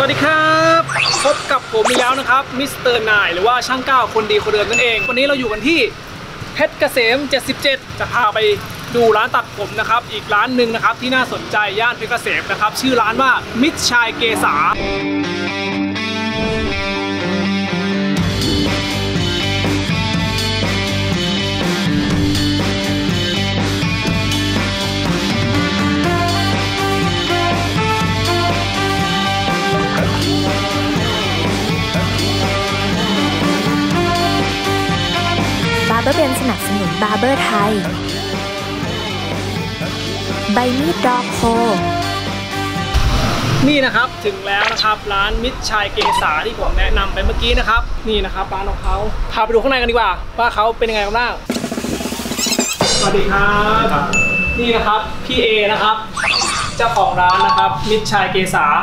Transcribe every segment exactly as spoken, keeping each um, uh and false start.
วัสดีครับพบกับผมอีกแล้วนะครับมิสเตอร์นายหรือว่าช่างก้าวคนดีคนเดิมนั่นเองวันนี้เราอยู่กันที่เพชรเกษมเจ็ดสิบเจ็ดจะพาไปดูร้านตัดผมนะครับอีกร้านหนึ่งนะครับที่น่าสนใจย่านเพชรเกษมนะครับชื่อร้านว่ามิตรชัยเกษาบาร์เบอร์เบนสนับสนุนบาร์เบอร์ไทยใบมีดดอกโคนี่นะครับถึงแล้วนะครับร้านมิตรชัยเกษาที่ผมแนะนำไปเมื่อกี้นะครับนี่นะครับร้านของเขาพาไปดูข้างในกันดีกว่าว่าเขาเป็นยังไงกันบ้างสวัสดีครับนี่นะครับพี่เอนะครับเจ้าของร้านนะครับมิตรชัยเกษา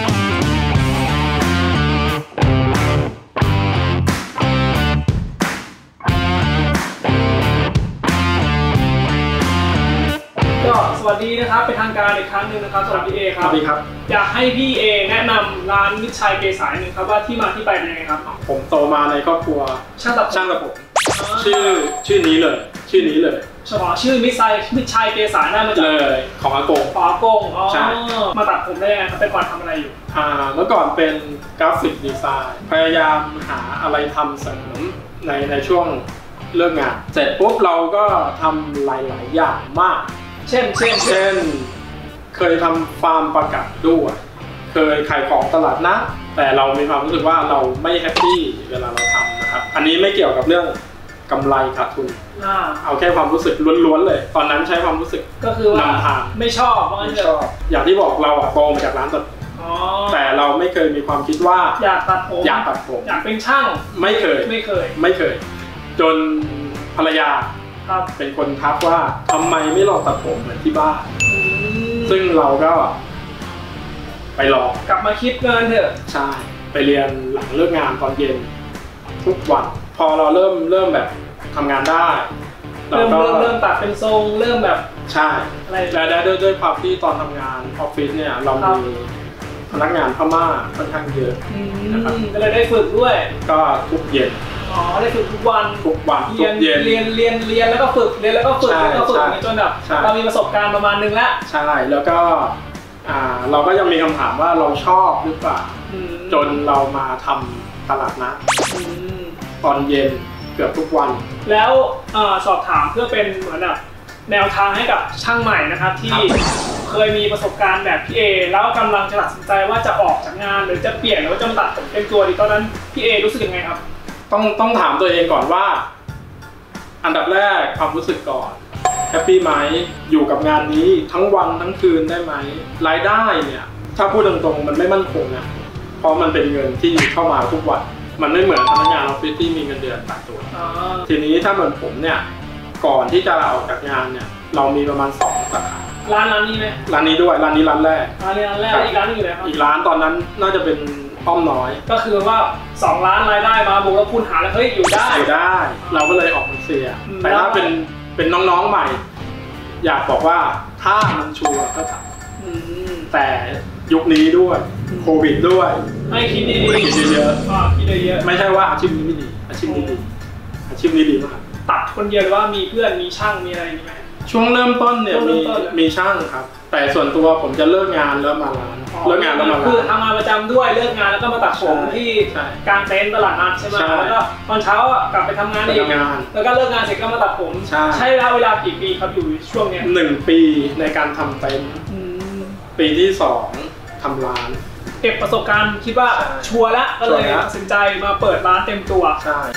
สวัสดีนะครับเป็นทางการอีกครั้งหนึ่งนะครับสำหรับพี่เอครับสวัสดีครับอยากให้พี่เอแนะนำร้านมิตรชัยเกษาหนึ่งครับว่าที่มาที่ไปเป็นยังไงครับผมโตมาในครอบครัวช่างตัดช่างตัดผมชื่อชื่อนี้เลยชื่อนี้เลยเฉพาะชื่อมิตรชัยมิตรชัยเกษาได้มาจากเลยของอากงอากงอ๋อมาตัดผมได้ยังไงครับเป็นก่อนทำอะไรอยู่อ่าเมื่อก่อนเป็นกราฟิกดีไซน์พยายามหาอะไรทำเสริมในในช่วงเลิกงานเสร็จปุ๊บเราก็ทำหลายๆอย่างมากเช่นเช่นเช่นเคยทำฟาร์มปลากัดด้วยเคยขายของตลาดนัดแต่เรามีความรู้สึกว่าเราไม่แฮปปี้เวลาเราทำนะครับอันนี้ไม่เกี่ยวกับเรื่องกำไรขาดทุนเอาแค่ความรู้สึกล้วนๆเลยตอนนั้นใช้ความรู้สึกก็คือว่านำทางไม่ชอบไม่ชอบอย่างที่บอกเราอะโตมาจากร้านตัดแต่เราไม่เคยมีความคิดว่าอยากตัดผมอยากตัดผมอยากเป็นช่างไม่เคยไม่เคยไม่เคยจนภรรยาเป็นคนทักว่าทำไมไม่ลองตัดผมเหมือนที่บ้านซึ่งเราก็ไปลองกลับมาคิดเงินเถอะใช่ไปเรียนหลังเลิกงานตอนเย็นทุกวันพอเราเริ่มเริ่มแบบทำงานได้เริ่มเริ่มเริ่มตัดเป็นทรงเริ่มแบบใช่และด้วยด้วยความที่ตอนทำงานออฟฟิศเนี่ยเรามีพนักงานพม่าค่อนข้างเยอะนะครับก็เลยได้ฝึกด้วยก็ทุกเย็นอ๋อได้ฝึกทุกวันทุกวันเรียนเรียนเรียนเรียนแล้วก็ฝึกเรียนแล้วก็ฝึกแล้วก็ฝึกจนแบบเรามีประสบการณ์ประมาณนึงแล้วใช่แล้วก็เราก็ยังมีคำถามว่าเราชอบหรือเปล่าจนเรามาทำตลาดนัดตอนเย็นเกือบทุกวันแล้วสอบถามเพื่อเป็นเหมือนแบบแนวทางให้กับช่างใหม่นะครับที่เคยมีประสบการณ์แบบพี่เอแล้วกำลังจะตัดสินใจว่าจะออกจากงานหรือจะเปลี่ยนหรือว่าจะมาตัดผมเป็นตัวดีตอนนั้นพี่เอรู้สึกยังไงครับต้องต้องถามตัวเองก่อนว่าอันดับแรกความรู้สึกก่อนแฮปปี้ไหมอยู่กับงานนี้ทั้งวันทั้งคืนได้ไหมรายได้เนี่ยถ้าพูดตรงๆมันไม่มั่นคงนะเพราะมันเป็นเงินที่เข้ามาทุกวันมันไม่เหมือนพนักงานออฟฟิศที่มีเงินเดือนตายตัวทีนี้ถ้าเหมือนผมเนี่ยก่อนที่จะออกจากงานเนี่ยเรามีประมาณสองสาขาร้านร้านนี้ไหมร้านนี้ด้วยร้านนี้ร้านแรกร้านนี้ร้านแรกอีกร้านนึงอยู่ไหนครับอีกร้านตอนนั้นน่าจะเป็นอ้อมน้อยก็คือว่าสองล้านรายได้มาบวกแล้วคูณหารแล้วเฮ้ยอยู่ได้อยู่ได้เราก็เลยออกมาเสียแต่ถ้าเป็นเป็นน้องๆใหม่อยากบอกว่าถ้ามันชัวร์ก็ทำแต่ยุคนี้ด้วยโควิดด้วยให้คิดดีๆคิดเยอะๆคิดเยอะไม่ใช่ว่าอาชีพนี้ไม่ดีอาชีพนี้ดีอาชีพนี้ดีมากตัดคนเดียวหรือว่ามีเพื่อนมีช่างมีอะไรมีไหมช่วงเริ่มต้นเนี่ยมีมีช่างครับแต่ส่วนตัวผมจะเลิกงานแล้วมาร้านเลิกงานแล้วมาร้านคือทำงานประจำด้วยเลิกงานแล้วก็มาตัดผมที่กลางเต็นท์ตลาดนัดใช่ไหมแล้วก็ตอนเช้ากลับไปทำงานอีกแล้วก็เลิกงานเสร็จก็มาตัดผมใช้เวลาเวลากี่ปีครับอยู่ช่วงเนี้ยหนึ่งปีในการทำเต็นท์ปีที่สองทำร้านเก็บประสบการณ์คิดว่าชัวร์แล้วก็เลยตัดสินใจมาเปิดร้านเต็มตัวใช่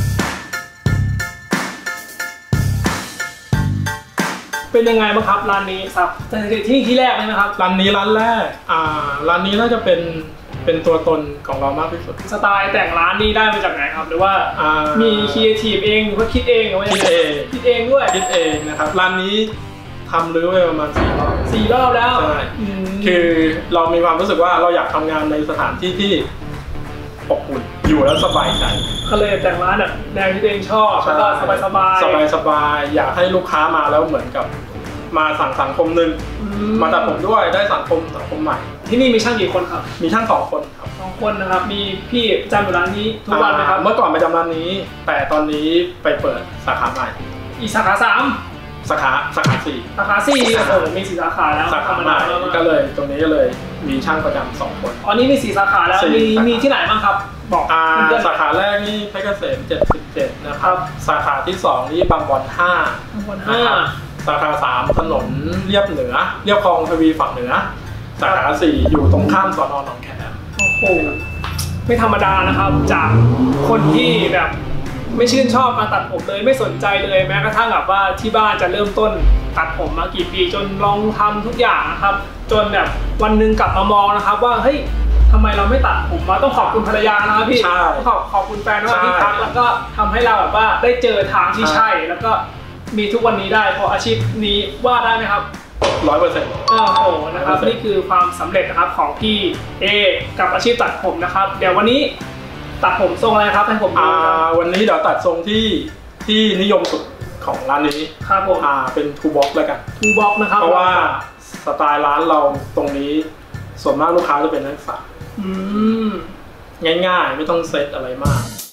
เป็นยังไงบ้างครับร้านนี้ครับที่ที่แรกเลยนะครับร้านนี้ร้านแรกอ่าร้านนี้น่าจะเป็นเป็นตัวตนของเรามากที่สุดสไตล์แต่งร้านนี้ได้มาจากไหนครับหรือว่ามีครีเอทีฟเองหรือว่าคิดเองหรือว่าคิดเองคิดเองด้วยคิดเองนะครับร้านนี้ทำรื้อไปประมาณสี่รอบสี่รอบแล้วใช่คือเรามีความรู้สึกว่าเราอยากทำงานในสถานที่ที่อบอุ่นอยู่แล้วสบายใจก็เลยแต่งร้านแบบแนวที่ตัวเองชอบแล้วก็สบายสบายสบายสบายอยากให้ลูกค้ามาแล้วเหมือนกับมาสั่งสังคมหนึ่งมาตัดผมด้วยได้สังคมสังคมใหม่ที่นี่มีช่างกี่คนครับมีช่างสองคนครับสองคนนะครับมีพี่ประจำอยู่ร้านนี้ทุกวันไหมครับเมื่อก่อนประจำร้านนี้แต่ตอนนี้ไปเปิดสาขาใหม่อีกสาขาสามสาขาสาขาสี่สาขาสี่โอ้โหมีสี่สาขาแล้วสาขาใหม่ก็เลยตรงนี้ก็เลยมีช่างประจำสองคนอ๋อนี่มีสี่สาขาแล้วมีมีที่ไหนบ้างครับบอกอ่าสาขาแรกนี่เพชรเกษมเจ็ดสิบเจ็ดนะครับสาขาที่สองนี่บางบอนห้าบางบอนห้าสาขาสามถนนเรียบเหนือเรียบคลองทวีฝั่งเหนือสาขาสี่อยู่ตรงข้ามสน.หนองแขมโอ้โหไม่ธรรมดานะครับจากคนที่แบบไม่ชื่นชอบการตัดผมเลยไม่สนใจเลยแม้กระทั่งแบบว่าที่บ้านจะเริ่มต้นตัดผมมากี่ปีจนลองทำทุกอย่างนะครับจนแบบวันหนึ่งกลับมามองนะครับว่าเฮ้ยทำไมเราไม่ตัดผมมาต้องขอบคุณภรรยานะครับพี่ขอบขอบคุณแฟนว่าที่ทักแล้วก็ทำให้เราแบบว่าได้เจอทางที่ใช่แล้วก็มีทุกวันนี้ได้เพราะอาชีพนี้ว่าได้ไหมครับร้อยเปอร์เซ็นต์โอ้โหนะครับนี่คือความสำเร็จนะครับของพี่เอกับอาชีพตัดผมนะครับเดี๋ยววันนี้ตัดผมทรงอะไรครับให้ผมดูวันนี้เดี๋ยวตัดทรงที่ที่นิยมสุดของร้านนี้ครับผมอ่าเป็นทูบ็อกแล้วกันทูบ็อกนะครับเพราะว่าสไตล์ร้านเราตรงนี้ส่วนมากลูกค้าจะเป็นนักศึกษาง่ายๆไม่ต้องเซตอะไรมาก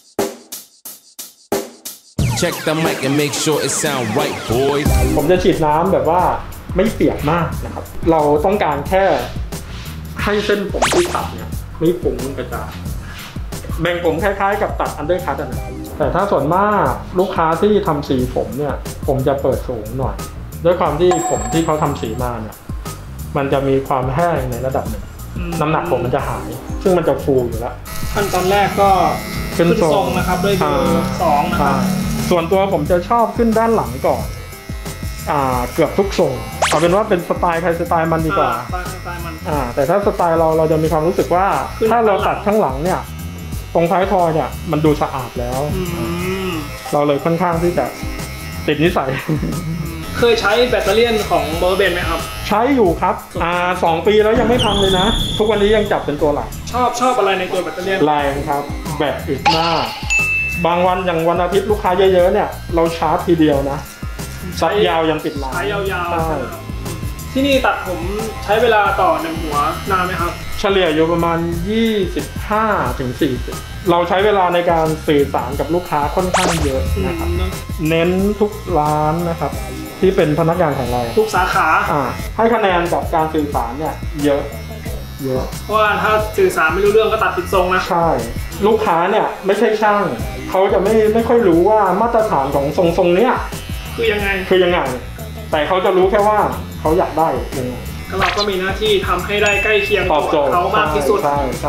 Check the mic and make sure it sound right boys ผมจะฉีดน้ำแบบว่าไม่เปียกมากนะครับเราต้องการแค่ให้เส้นผมที่ตัดเนี่ยไม่ฟุ้งกระจายแบ่งผมคล้ายๆกับตัดอันเดอร์คัทนะแต่ถ้าส่วนมากลูกค้าที่ทำสีผมเนี่ยผมจะเปิดสูงหน่อยด้วยความที่ผมที่เขาทำสีมาเนี่ยมันจะมีความแห้งในระดับหนึ่งน้ำหนักผมมันจะหายซึ่งมันจะฟูอยู่แล้วขั้นตอนแรกก็ขึ้นทรงนะครับด้วยเบอร์สองนะครับส่วนตัวผมจะชอบขึ้นด้านหลังก่อนอ่าเกือบทุกทรงเอาเป็นว่าเป็นสไตล์ใครสไตล์มันดีกว่าสไตล์มันอ่าแต่ถ้าสไตล์เราเราจะมีความรู้สึกว่าถ้าเราตัดข้างหลังเนี่ยตรงท้ายทอยเนี่ยมันดูสะอาดแล้วเราเลยค่อนข้างที่จะติดนิสัยเคยใช้แบตเตอรี่ของเบอร์เบนไหมครับใช้อยู่ครับอ่าสองปีแล้วยังไม่พังเลยนะทุกวันนี้ยังจับเป็นตัวหลักชอบชอบอะไรในตัวแบตเตอรี่แรงครับแบตอึดมากบางวันอย่างวันอาทิตย์ลูกค้าเยอะๆเนี่ยเราชาร์จทีเดียวนะซัดยาวยังปิดร้านใช้ยาวๆที่นี่ตัดผมใช้เวลาต่อหนึ่งหัวนานไหมครับเฉลี่ยอยู่ประมาณ ยี่สิบห้าถึงสี่สิบ เราใช้เวลาในการสื่อสารกับลูกค้าค่อนข้างเยอะนะครับเน้นทุกร้านนะครับที่เป็นพนักงานของเราทุกสาขาอ่าให้คะแนนกับการสื่อสารเนี่ยเยอะเยอะเพราะว่าถ้าสื่อสารไม่รู้เรื่องก็ตัดผิดทรงนะใช่ลูกค้าเนี่ยไม่ใช่ช่างเขาจะไม่ไม่ค่อยรู้ว่ามาตรฐานของทรงทรงเนี้ยคือยังไงคือยังไงแต่เขาจะรู้แค่ว่าเขาอยากได้ยังไงเราก็มีหน้าที่ทำให้ได้ใกล้เคียงกับเขามากที่สุดใช่ใช่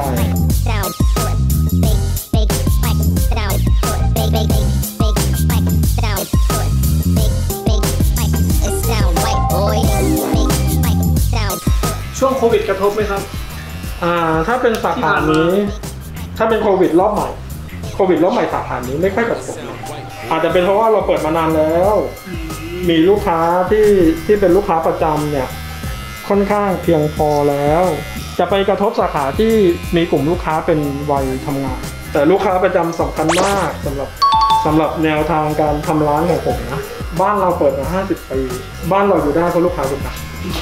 ช่วงโควิดกระทบไหมครับอ่าถ้าเป็นสาขานี้ถ้าเป็นโควิดรอบใหม่โควิดรอบใหม่สาขานี้ไม่ค่อยกระทบอาจจะเป็นเพราะว่าเราเปิดมานานแล้วมีลูกค้าที่ที่เป็นลูกค้าประจำเนี่ยค่อนข้างเพียงพอแล้วจะไปกระทบสาขาที่มีกลุ่มลูกค้าเป็นวัยทำงานแต่ลูกค้าประจำสำคัญมากสำหรับสำหรับแนวทางการทำร้านของผมนะบ้านเราเปิดมาห้าสิบปีบ้านเราอยู่ได้เพราะลูกค้าประจำ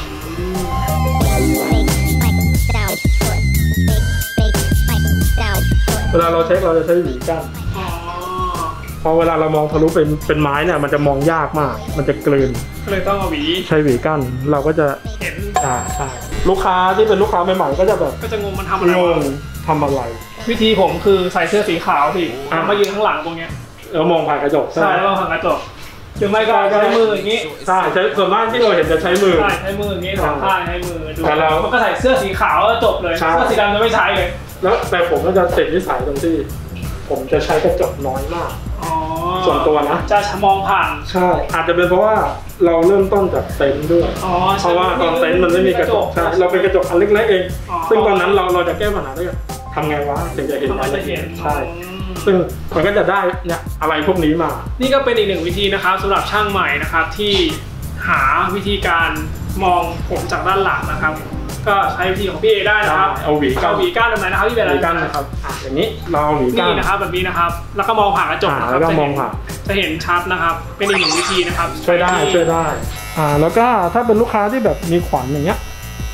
เวลาเราเช็คเราจะใช้หวีกั้นพอเวลาเรามองทะลุเป็นเป็นไม้เนี่ยมันจะมองยากมากมันจะกลืนก็เลยต้องเอาหวีใช้หวีกั้นเราก็จะเห็นอ่าใช่ลูกค้าที่เป็นลูกค้าใหม่ๆก็จะแบบก็จะงงมันทำอะไรงงทำอะไรวิธีผมคือใส่เสื้อสีขาวพี่มายืนข้างหลังตรงเนี้ยแล้วมองผ่านกระจกใช่แล้วมองผ่านกระจกหรือไม่ก็ใช้มืออย่างนี้ใช่ใช้ส่วนมากที่เราเห็นจะใช้มือใช่ใช้มืออย่างนี้ถอดผ้าใช้มือดูแล้วมันก็ใส่เสื้อสีขาวแล้วจบเลยเสื้อสีดำจะไม่ใช้เลยแล้วแต่ผมก็จะติดนิสัยตรงที่ผมจะใช้กระจกน้อยมากส่วนตัวนะจะมองผ่านใช่อาจจะเป็นเพราะว่าเราเริ่มต้นจากเต็นท์ด้วยเพราะว่าตอนเต็นท์มันไม่มีกระจกใช่เราเป็นกระจกอันเล็กๆเองซึ่งตอนนั้นเราเราจะแก้ปัญหาได้ทำไงวะถึงจะเห็นอะไรใช่ซึ่งมันก็จะได้เนี่ยอะไรพวกนี้มานี่ก็เป็นอีกหนึ่งวิธีนะครับสำหรับช่างใหม่นะครับที่หาวิธีการมองผมจากด้านหลังนะครับก็ใช้วิธีของพี่เอได้นะครับเอาหวีก้านเอาหวีก้านแบบไหนนะครับพี่เบลล์หวีก้านนะครับอย่างนี้เราหวีก้านนี่นะครับแบบนี้นะครับแล้วก็มองผ่านกระจกนะครับแล้วก็มองผ่านจะเห็นชัดนะครับเป็นอีกหนึ่งวิธีนะครับช่วยได้ช่วยได้อ่าแล้วก็ถ้าเป็นลูกค้าที่แบบมีขวัญอย่างเงี้ย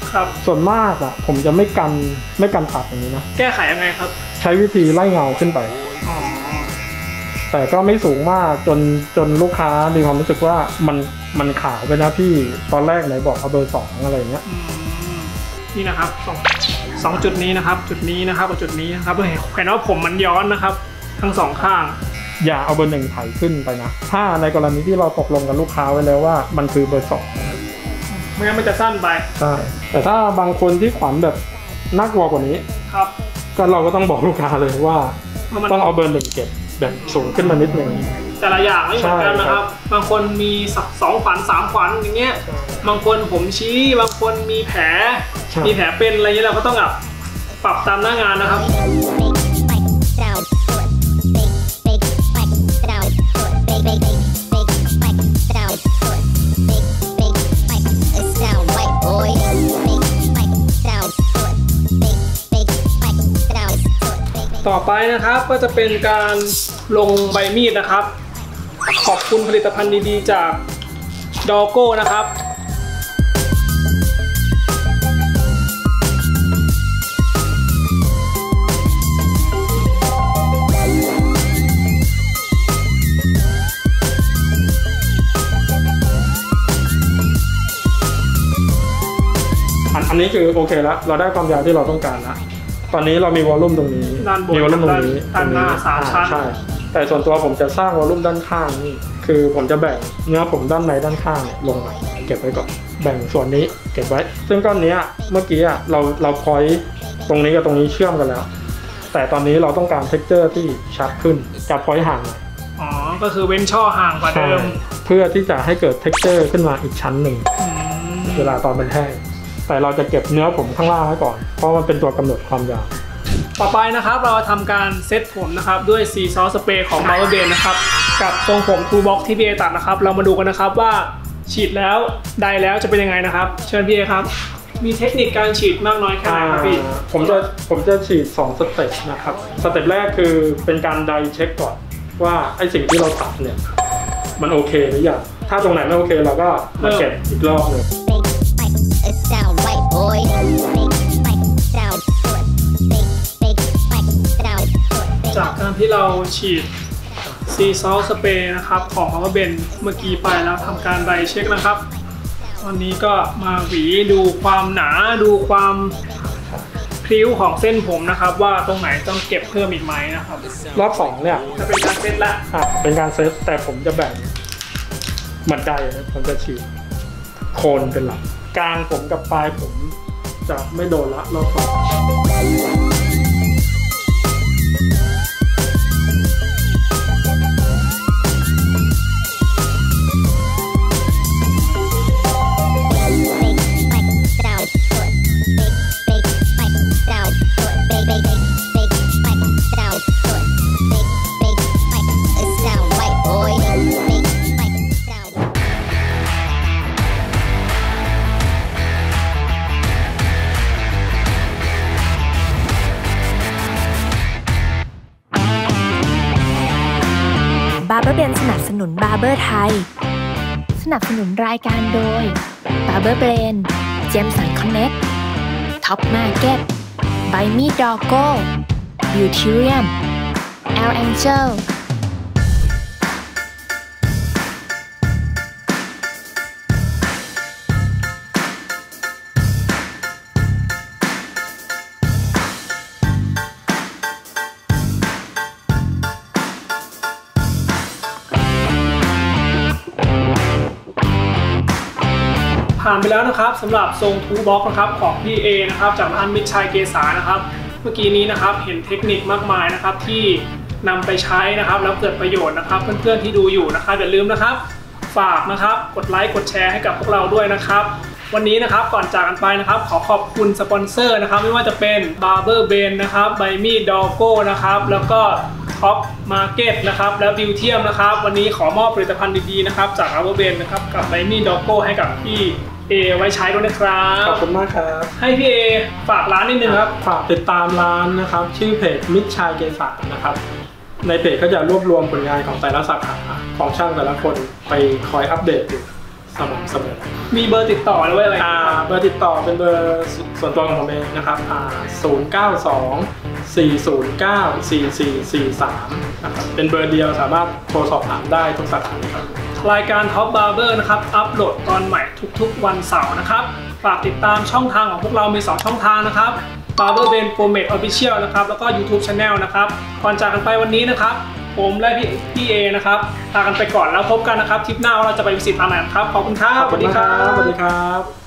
ครับส่วนมากอ่ะผมจะไม่กันไม่กันตัดอย่างนี้นะแก้ไขยังไงครับใช้วิธีไล่เงาขึ้นไปแต่ก็ไม่สูงมากจนจนลูกค้ามีความรู้สึกว่ามันมันขาวไปนะพี่ตอนแรกไหนบอกเอาเบอร์สองอะไรเงี้ยนี่นะครับสองสองจุดนี้นะครับจุดนี้นะครับกับจุดนี้นะครับเห็นว่าผมมันย้อนนะครับทั้งสองข้างอย่าเอาเบอร์หนึ่งไถขึ้นไปนะถ้าในกรณีที่เราตกลงกับลูกค้าไว้แล้วว่ามันคือเบอร์สองไม่งั้นมันจะสั้นไปใช่แต่ถ้าบางคนที่ขวัญแบบน่ากลัวกว่านี้ครับก็เราก็ต้องบอกลูกค้าเลยว่าต้องเอาเบอร์หนึ่งเก็บแบบสูงขึ้นมานิดนึงแต่ละอย่างไม่เหมือนกันนะครับบางคนมีสองขวัญสามขวัญอย่างเงี้ยบางคนผมชี้บางคนมีแผลมีแผลเป็นอะไรเงี้ยเราก็ต้องแบบปรับตามหน้างานนะครับต่อไปนะครับก็จะเป็นการลงใบมีดนะครับขอบคุณผลิตภัณฑ์ดีๆจากดอโก้นะครับอันนี้คือโอเคแล้วเราได้ความยาวที่เราต้องการแล้วตอนนี้เรามีวอลลุ่มตรงนี้มีวอลลุ่มตรงนี้ด้านหน้าสามชั้นใช่แต่ส่วนตัวผมจะสร้างวอลลุ่มด้านข้างนี่คือผมจะแบ่งเนื้อผมด้านในด้านข้างลงมาเก็บไว้ก่อนแบ่งส่วนนี้เก็บไว้ซึ่งก้อนนี้เมื่อกี้เราเราพอยต์ตรงนี้กับตรงนี้เชื่อมกันแล้วแต่ตอนนี้เราต้องการเท็กเจอร์ที่ชัดขึ้นจะพอยต์ห่างอ๋อก็คือเว้นช่อห่างกว่าเดิมเพื่อที่จะให้เกิดเท็กเจอร์ขึ้นมาอีกชั้นหนึ่งเวลาตอนเป็นแห้งแต่เราจะเก็บเนื้อผมข้างล่างไว้ก่อนเพราะมันเป็นตัวกำหนดความยาวต่อไปนะครับเราทำการเซตผมนะครับด้วยซีซอสสเปรย์ของ Barber Ben นะครับกับทรงผมทูบ็อกที่พี่เอตัดนะครับเรามาดูกันนะครับว่าฉีดแล้วไดแล้วจะเป็นยังไงนะครับเชิญพี่เอครับมีเทคนิคการฉีดมากน้อยแค่ไหนครับพี่ผมจะผมจะฉีดสองสเต็ปนะครับสเต็ปแรกคือเป็นการไดเช็คก่อนว่าไอสิ่งที่เราตัดเนี่ยมันโอเคหรือยังถ้าตรงไหนไม่โอเคเราก็มาเก็บอีกรอบหนึ่งจากการที่เราฉีดซีซอสสเปรย์นะครับของ Barber Ben เมื่อกี้ไปแล้วทำการไดเช็คนะครับตอนนี้ก็มาหวีดูความหนาดูความพริ้วของเส้นผมนะครับว่าตรงไหนต้องเก็บเพิ่มอีกไหมนะครับรอบสองเนี่ยจะเป็นการเซตละเป็นการเซตแต่ผมจะแบ่งเหมือนไดผมจะฉีดโคนเป็นหลักกลางผมกับปลายผมจะไม่โดนละรอบสอง Barber Ben สนับสนุน Barber ไทยสนับสนุนรายการโดย Barber Ben เจมสันคอนเน็ก Top Market ใบมีดดอโก้ Beautyrium L Angel ผ่านไปแล้วนะครับสำหรับทรงทูบ็อกนะครับของพี่เอนะครับจากร้านมิตรชัยเกษานะครับเมื่อกี้นี้นะครับเห็นเทคนิคมากมายนะครับที่นำไปใช้นะครับแล้วเกิดประโยชน์นะครับเพื่อนๆที่ดูอยู่นะครับอย่าลืมนะครับฝากนะครับกดไลค์กดแชร์ให้กับพวกเราด้วยนะครับวันนี้นะครับก่อนจากกันไปนะครับขอขอบคุณสปอนเซอร์นะครับไม่ว่าจะเป็น Barber Ben นะครับใบมีดดอโก้นะครับแล้วก็ท็อปมาร์เก็ตนะครับและบิวเทียมนะครับวันนี้ขอมอบผลิตภัณฑ์ดีๆนะครับจาก Barber Ben นะครับกับใบมีดดอโก้ให้กับพี่เอไว้ใช้ด้วยนะครับขอบคุณมากครับให้พี่เอฝากร้านนิดนึงครับฝากติดตามร้านนะครับชื่อเพจมิตรชัยเกษานะครับในเพจก็จะรวบรวมผลงานของแต่ละสาขาของช่างแต่ละคนไปคอยอัปเดตอยู่สม่ำเสมอมีเบอร์ติดต่อหรือว่าอะไรอ่าเบอร์ติดต่อเป็นเบอร์ส่วนตัวของผมเองนะครับอ่าศูนย์ เก้า สอง สี่ ศูนย์ เก้า สี่ สี่ สี่ สามนะครับเป็นเบอร์เดียวสามารถโทรสอบถามได้ทุกสาขาเลยครับรายการ Top Barber นะครับอัปโหลดตอนใหม่ทุกๆวันเสาร์นะครับฝากติดตามช่องทางของพวกเรามีสองช่องทางนะครับ Barber Ben Pomade Official นะครับแล้วก็ YouTube Channel นะครับก่อนจากกันไปวันนี้นะครับผมและพี่พี่เอนะครับลากันไปก่อนแล้วพบกันนะครับทริปหน้าว่าเราจะไปวิสิตร้านไหนครับขอบคุณครับสวัสดีครับสวัสดีครับ